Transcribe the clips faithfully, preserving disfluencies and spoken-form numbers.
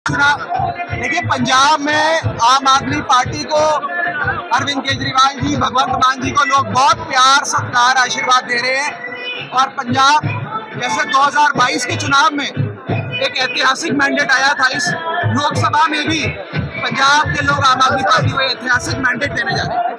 देखिए, पंजाब में आम आदमी पार्टी को अरविंद केजरीवाल जी, भगवंत मान जी को लोग बहुत प्यार सत्कार आशीर्वाद दे रहे हैं। और पंजाब जैसे दो हज़ार बाईस के चुनाव में एक ऐतिहासिक मैंडेट आया था, इस लोकसभा में भी पंजाब के लोग आम आदमी पार्टी को ऐतिहासिक मैंडेट देने जा रहे हैं।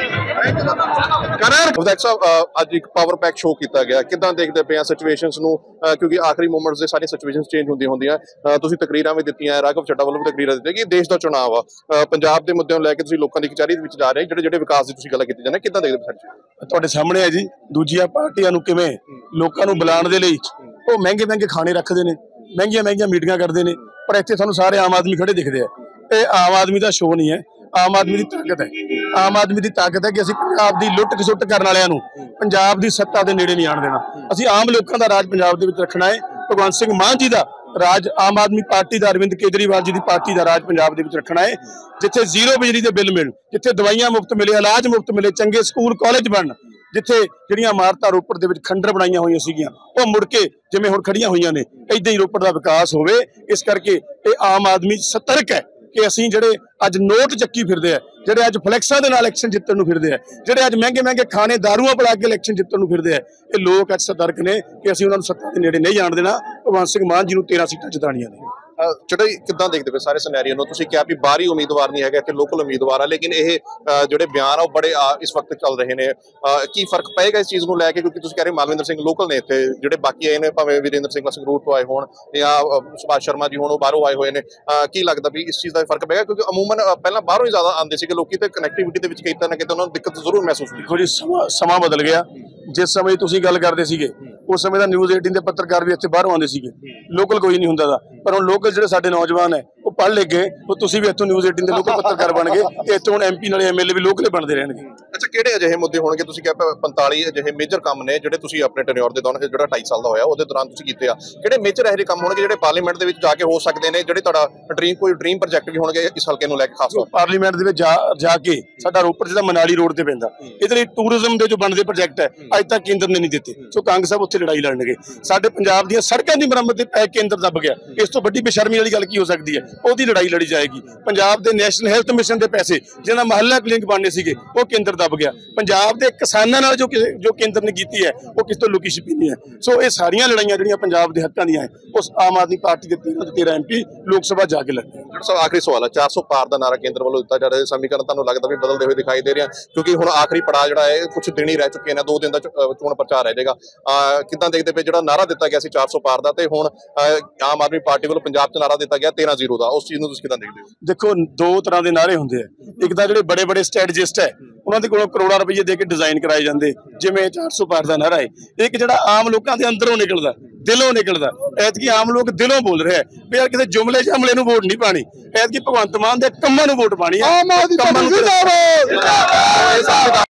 ਵਿਧਾਇਕ ਸਾਹਿਬ, ਅੱਜ ਇੱਕ ਪਾਵਰ ਪੈਕ ਸ਼ੋਅ ਕੀਤਾ ਗਿਆ, ਕਿੱਦਾਂ ਦੇਖਦੇ ਪਏ ਆ ਸਿਚੁਏਸ਼ਨਸ ਨੂੰ, ਕਿਉਂਕਿ ਆਖਰੀ ਮੂਮੈਂਟਸ ਦੇ ਸਾਰੀਆਂ ਸਿਚੁਏਸ਼ਨਸ ਚੇਂਜ ਹੁੰਦੀਆਂ ਹੁੰਦੀਆਂ। ਤੁਸੀਂ ਤਕਰੀਰਾਂ ਵੀ ਦਿੱਤੀਆਂ, ਰਾਘਵ ਚੱਡਾ ਵੱਲੋਂ ਵੀ ਤਕਰੀਰਾਂ ਦਿੱਤੀਆਂ ਕਿ ਦੇਸ਼ ਦਾ ਚੁਣਾਵ ਆ, ਪੰਜਾਬ ਦੇ ਮੁੱਦਿਆਂ ਨੂੰ ਲੈ ਕੇ ਤੁਸੀਂ ਲੋਕਾਂ ਦੀ ਕਚਹਿਰੀ ਦੇ ਵਿੱਚ ਜਾ ਰਹੇ, ਜਿਹੜੇ ਜਿਹੜੇ ਵਿਕਾਸ ਦੀ ਤੁਸੀਂ ਗੱਲ ਕੀਤੀ ਜਾਂਦੇ, ਕਿੱਦਾਂ ਦੇਖਦੇ ਪਏ? ਤੁਹਾਡੇ ਸਾਹਮਣੇ ਹੈ ਜੀ, ਦੂਜੀਆਂ ਪਾਰਟੀਆਂ ਨੂੰ ਕਿਵੇਂ ਲੋਕਾਂ ਨੂੰ ਬੁਲਾਉਣ ਦੇ ਲਈ ਉਹ ਮਹਿੰਗੇ ਮਹਿੰਗੇ ਖਾਣੇ ਰੱਖਦੇ ਨੇ, ਮਹਿੰਗੀਆਂ ਮਹਿੰਗੀਆਂ ਮੀਟਿੰਗਾਂ ਕਰਦੇ ਨੇ, ਪਰ ਇੱਥੇ ਤੁਹਾਨੂੰ ਸਾਰੇ ਆਮ ਆਦਮੀ ਖੜੇ ਦਿਖਦੇ ਆ। ਇਹ ਆਮ ਆਦਮੀ ਦਾ ਸ਼ੋਅ ਨਹੀਂ ਹੈ, ਆਮ ਆਦਮੀ ਦੀ ਤਾਕਤ ਹੈ। ਆਮ ਆਦਮੀ ਦੀ ਤਾਕਤ ਹੈ ਕਿ ਅਸੀਂ ਪੰਜਾਬ ਦੀ ਲੁੱਟ ਖਸੁੱਟ ਕਰਨ ਵਾਲਿਆਂ ਨੂੰ ਪੰਜਾਬ ਦੀ ਸੱਤਾ ਦੇ ਨੇੜੇ ਨਹੀਂ ਆਉਣ ਦੇਣਾ। ਅਸੀਂ ਆਮ ਲੋਕਾਂ ਦਾ ਰਾਜ ਪੰਜਾਬ ਦੇ ਵਿੱਚ ਰੱਖਣਾ ਹੈ। ਭਗਵੰਤ ਸਿੰਘ ਮਾਨ ਜੀ ਦਾ ਰਾਜ, ਆਮ ਆਦਮੀ ਪਾਰਟੀ ਦਾ, ਅਰਵਿੰਦ ਕੇਜਰੀਵਾਲ ਜੀ ਦੀ ਪਾਰਟੀ ਦਾ ਰਾਜ ਪੰਜਾਬ ਦੇ ਵਿੱਚ ਰੱਖਣਾ ਹੈ, ਜਿੱਥੇ ਜ਼ੀਰੋ ਬਿਜਲੀ ਦੇ ਬਿੱਲ ਮਿਲਣ, ਜਿੱਥੇ ਦਵਾਈਆਂ ਮੁਫਤ ਮਿਲੇ, ਇਲਾਜ ਮੁਫਤ ਮਿਲੇ, ਚੰਗੇ ਸਕੂਲ ਕਾਲਜ ਬਣਨ, ਜਿੱਥੇ ਜਿਹੜੀਆਂ ਇਮਾਰਤਾਂ ਰੋਪੜ ਦੇ ਵਿੱਚ ਖੰਡਰ ਬਣਾਈਆਂ ਹੋਈਆਂ ਸੀਗੀਆਂ ਉਹ ਮੁੜ ਕੇ ਜਿਵੇਂ ਹੁਣ ਖੜੀਆਂ ਹੋਈਆਂ ਨੇ, ਏਦਾਂ ਹੀ ਰੋਪੜ ਦਾ ਵਿਕਾਸ ਹੋਵੇ। ਇਸ ਕਰਕੇ ਇਹ ਆਮ ਆਦਮੀ ਸਤਰਕ ਹੈ ਕਿ ਅਸੀਂ ਜਿਹੜੇ ਅੱਜ ਨੋਟ ਚੱਕੀ ਫਿਰਦੇ ਆ, ਜਿਹੜੇ ਅੱਜ ਫਲੈਕਸਾਂ ਦੇ ਨਾਲ ਇਲੈਕਸ਼ਨ ਜਿੱਤਣ ਨੂੰ ਫਿਰਦੇ ਆ, ਜਿਹੜੇ ਅੱਜ ਮਹਿੰਗੇ ਮਹਿੰਗੇ ਖਾਣੇ ਦਾਰੂਆਂ ਪਿਲਾ ਕੇ ਇਲੈਕਸ਼ਨ ਜਿੱਤਣ ਨੂੰ ਫਿਰਦੇ ਆ, ਇਹ ਲੋਕ ਅੱਜ ਸਤਰਕ ਨੇ ਕਿ ਅਸੀਂ ਉਹਨਾਂ ਨੂੰ ਸੱਤਾ ਦੇ ਨੇੜੇ ਨਹੀਂ ਜਾਣ ਦੇਣਾ। ਭਗਵੰਤ ਸਿੰਘ ਮਾਨ ਜੀ ਨੂੰ ਤੇਰਾਂ ਸੀਟਾਂ ਜਿਤਾਉਣੀਆਂ ਨੇ। ਜਿਹੜਾ ਕਿੱਦਾਂ ਦੇਖਦੇ ਪਏ ਸਾਰੇ ਸਿਨੈਰੀਓ ਨੂੰ? ਤੁਸੀਂ ਕਿਹਾ ਵੀ ਬਾਹਰੀ ਉਮੀਦਵਾਰ ਨਹੀਂ ਹੈਗਾ, ਇੱਥੇ ਲੋਕਲ ਉਮੀਦਵਾਰ ਆ, ਲੇਕਿਨ ਇਹ ਜਿਹੜੇ ਬਿਆਨ ਆ ਉਹ ਬੜੇ ਇਸ ਵਕਤ ਚੱਲ ਰਹੇ ਨੇ। ਕੀ ਫਰਕ ਪਏਗਾ ਇਸ ਚੀਜ਼ ਨੂੰ ਲੈ ਕੇ? ਕਿਉਂਕਿ ਤੁਸੀਂ ਕਹਿ ਰਹੇ ਮਾਲਵਿੰਦਰ ਸਿੰਘ ਲੋਕਲ ਨੇ, ਇੱਥੇ ਜਿਹੜੇ ਬਾਕੀ ਆਏ ਨੇ, ਭਾਵੇਂ ਵੀਰੇਂਦਰ ਸਿੰਘ ਸੰਗਰੂਰ ਤੋਂ ਆਏ ਹੋਣ ਜਾਂ ਸੁਭਾਸ਼ ਸ਼ਰਮਾ ਜੀ ਹੋਣ, ਉਹ ਬਾਹਰੋਂ ਆਏ ਹੋਏ ਨੇ। ਕੀ ਲੱਗਦਾ ਵੀ ਇਸ ਚੀਜ਼ ਦਾ ਫਰਕ ਪਏਗਾ? ਕਿਉਂਕਿ ਅਮੂਮਨ ਪਹਿਲਾਂ ਬਾਹਰੋਂ ਹੀ ਜ਼ਿਆਦਾ ਆਉਂਦੇ ਸੀਗੇ ਲੋਕੀ, ਤੇ ਕਨੈਕਟੀਵਿਟੀ ਦੇ ਵਿੱਚ ਕਿਤੇ ਨਾ ਕਿਤੇ ਉਹਨਾਂ ਨੂੰ ਦਿੱਕਤ ਜ਼ਰੂਰ ਮਹਿਸੂਸ ਹੋਈ। ਦੇਖੋ ਜੀ, ਸਮਾਂ ਸਮਾਂ ਬਦਲ ਗਿਆ। ਜਿਸ ਸਮੇਂ ਤੁਸੀਂ ਗੱਲ ਕਰਦੇ ਸੀਗੇ ਉਸ ਸਮੇਂ ਦਾ ਨਿਊਜ਼ ਅਠਾਰਾਂ ਦੇ ਪੱਤਰਕਾਰ ਵੀ ਇੱਥੇ ਬਾਹਰੋਂ ਆਉਂਦੇ ਸੀਗੇ, ਲੋਕਲ ਕੋਈ ਨਹੀਂ ਹੁੰਦਾ ਦਾ। ਪਰ ਹੁਣ ਲੋਕਲ ਜਿਹੜੇ ਸਾਡੇ ਨੌਜਵਾਨ ਹੈ ਉਹ ਪੜ੍ਹ ਲਿਖ ਗਏ, ਉਹ ਤੁਸੀਂ ਵੀ ਇੱਥੋਂ ਨਿਊਜ਼ ਅਠਾਰਾਂ ਦੇ ਲੋਕਲ ਪੱਤਰਕਾਰ ਬਣ ਗਏ, ਤੇ ਇੱਥੋਂ ਹੁਣ ਐਮਪੀ ਨਾਲੇ ਐਮਐਲਏ ਵੀ ਲੋਕਲ ਬਣਦੇ ਰਹਿਣਗੇ। ਅੱਛਾ, ਕਿਹੜੇ ਅਜਿਹੇ ਮੁੱਦੇ ਹੋਣਗੇ? ਤੁਸੀਂ ਕਿਹਾ ਪੰਤਾਲੀ ਅਜਿਹੇ ਮੇਜਰ ਕੰਮ ਨੇ ਜਿਹੜੇ ਤੁਸੀਂ ਆਪਣੇ ਟੈਨਿਓਰ ਦੇ ਦੌਰਾਨ, ਜਿਹੜਾ ਢਾਈ ਸਾਲ ਦਾ ਹੋਇਆ ਉਹਦੇ ਦੌਰਾਨ ਤੁਸੀਂ ਕੀਤੇ ਆ। ਕਿਹੜੇ ਮੇਜਰ ਇਹੋ ਜਿਹੇ ਕੰਮ ਹੋਣਗੇ ਜਿਹੜੇ ਪਾਰਲੀਮੈਂਟ ਦੇ ਵਿੱਚ ਜਾ ਕੇ ਹੋ ਸਕਦੇ ਨੇ, ਜਿਹੜੇ ਤੁਹਾਡਾ ਡ੍ਰੀਮ, ਕੋਈ ਡ੍ਰੀਮ ਪ੍ਰੋਜੈਕਟ ਵੀ ਹੋਣਗੇ ਇਸ ਹਲਕੇ ਨੂੰ ਲੈ ਕੇ ਖਾਸ ਤੌਰ? ਪਾਰਲੀਮੈਂਟ ਦੇ ਵਿੱਚ ਜਾ ਜਾ ਕੇ ਸਾਡਾ ਰੋਪੜ ਜਿਹੜਾ ਮਨਾਲੀ ਰੋਡ ਤੇ ਪੈਂਦਾ, ਇਹਦੇ ਲਈ ਟੂਰਿਜ਼ਮ ਦੇ ਜੋ ਬਣਦੇ ਪ੍ਰੋਜੈਕਟ ਹੈ ਅੱਜ ਤੱਕ ਕੇਂਦਰ ਨੇ ਨਹੀਂ ਦਿੱਤੇ, ਸੋ ਕਾਂਗ ਸਾਹਿਬ ਉੱਥੇ ਲੜਾਈ ਲੜਨਗੇ। ਸਾਡੇ ਪੰਜਾਬ ਦੀਆਂ ਸੜਕਾਂ ਦੀ ਮੁਰੰਮਤ ਤੇ ਪੈ ਕੇਂਦਰ ਦੱਬ ਗਿਆ, ਇਸ ਤੋਂ ਵੱਡੀ ਬੇਸ਼ਰਮੀ ਵਾਲੀ ਗੱਲ ਕੀ ਹੋ ਸਕਦੀ ਹੈ? ਉਹਦੀ ਲੜਾਈ ਲੜੀ ਜਾਏਗੀ। ਪੰਜਾਬ ਦੇ ਨੈਸ਼ਨਲ ਹੈਲਥ ਮਿਸ਼ਨ ਦੇ ਪੈਸੇ, ਜਿਹਨਾਂ ਮਹੱਲਾ ਕਲੀਨਿਕ ਬਣਨੇ ਸੀਗੇ, ਉਹ ਕੇਂਦਰ ਦੱਬ ਗਿਆ। ਪੰਜਾਬ ਦੇ ਕਿਸਾਨਾਂ ਨਾਲ ਜੋ ਜੋ ਕੇਂਦਰ ਨੇ ਕੀਤੀ ਹੈ ਉਹ ਕਿਸ ਤੋਂ ਲੁਕੀ ਛਿਪੀ ਨਹੀਂ ਹੈ। ਸੋ ਇਹ ਸਾਰੀਆਂ ਲੜਾਈਆਂ ਜਿਹੜੀਆਂ ਪੰਜਾਬ ਦੇ ਹੱਕਾਂ ਦੀਆਂ ਹੈ, ਉਸ ਆਮ ਆਦਮੀ ਪਾਰਟੀ ਦੇ ਤੇਰਾਂ ਤੋਂ ਤੇਰਾਂ ਐਮਪੀ ਲੋਕ ਸਭਾ ਜਾ ਕੇ ਲੜਦੇ। ਜਿਹੜਾ ਸਭ ਆਖਰੀ ਸਵਾਲ ਹੈ, ਚਾਰ ਸੌ ਪਾਰ ਦਾ ਨਾਰਾ ਕੇਂਦਰ ਵੱਲੋਂ ਦਿੱਤਾ ਜਾ ਰਿਹਾ, ਸਮੀਕਰਨ ਤੁਹਾਨੂੰ ਲੱਗਦਾ ਵੀ ਬਦਲਦੇ ਹੋਏ ਦਿਖਾਈ ਦੇ ਰਿਹਾ? ਕਿਉਂਕਿ ਹੁਣ ਆਖਰੀ ਪੜਾਅ ਜਿਹੜਾ ਹੈ ਕੁਝ ਦਿਨ ਹੀ ਰਹਿ ਚੁੱਕੇ ਨੇ, ਦੋ ਦਿਨ ਦਾ ਚੋਣ ਪ੍ਰਚਾਰ ਰਹਿ ਜਾਏਗਾ। ਕਿੱਦਾਂ ਦੇਖਦੇ ਪਏ ਜਿਹੜਾ ਨਾਰਾ ਦਿੱਤਾ ਗਿਆ ਸੀ ਚਾਰ ਸੌ ਪਾਰ ਦਾ, ਤੇ ਹੁਣ ਆਮ ਆਦਮੀ ਪਾਰਟੀ ਵੱਲੋਂ ਪੰਜਾਬ 'ਚ ਨਾਰਾ ਦਿੱਤਾ ਗਿਆ ਤੇਰਾਂ ਜ਼ੀਰੋ ਦਾ, ਉਸ ਚੀਜ਼ ਨੂੰ ਤੁਸੀਂ ਕਿੱਦਾਂ ਦੇਖਦੇ ਹੋ? ਦੇਖੋ, ਦੋ ਤਰ੍ਹਾਂ ਦੇ ਨਾਰੇ ਹੁੰਦੇ ਆ। ਇੱਕ ਤਾਂ ਜਿਹੜੇ ਬੜੇ ਬੜੇ ਸਟ੍ਰੈਟਜਿਸਟ ਹੈ ਉਹਨਾਂ ਦੇ ਕੋਲੋਂ ਕਰੋੜਾਂ ਰੁਪਏ ਦੇ ਕੇ ਡਿਜ਼ਾਈਨ ਕਰਾਏ ਜਾਂਦੇ, ਜਿਵੇਂ ਚਾਰ ਸੌ ਪਾਰ ਦਾ ਨਾਰਾ ਹੈ। ਇੱਕ ਜਿਹੜਾ ਆਮ ਲੋਕਾਂ ਦੇ ਅੰਦਰੋਂ ਨਿਕਲਦਾ, ਦਿਲੋਂ ਨਿਕਲਦਾ। ਐਤਕੀ ਆਮ ਲੋਕ ਦਿਲੋਂ ਬੋਲ ਰਿਹਾ ਵੀ ਯਾਰ ਕਿਤੇ ਜੁਮਲੇ ਜਮਲੇ ਨੂੰ ਵੋਟ ਨਹੀਂ ਪਾਣੀ, ਐਤਕੀ ਭਗਵੰਤ ਮਾਨ ਦੇ ਕੰਮਾਂ ਨੂੰ ਵੋਟ ਪਾਣੀ ਹੈ।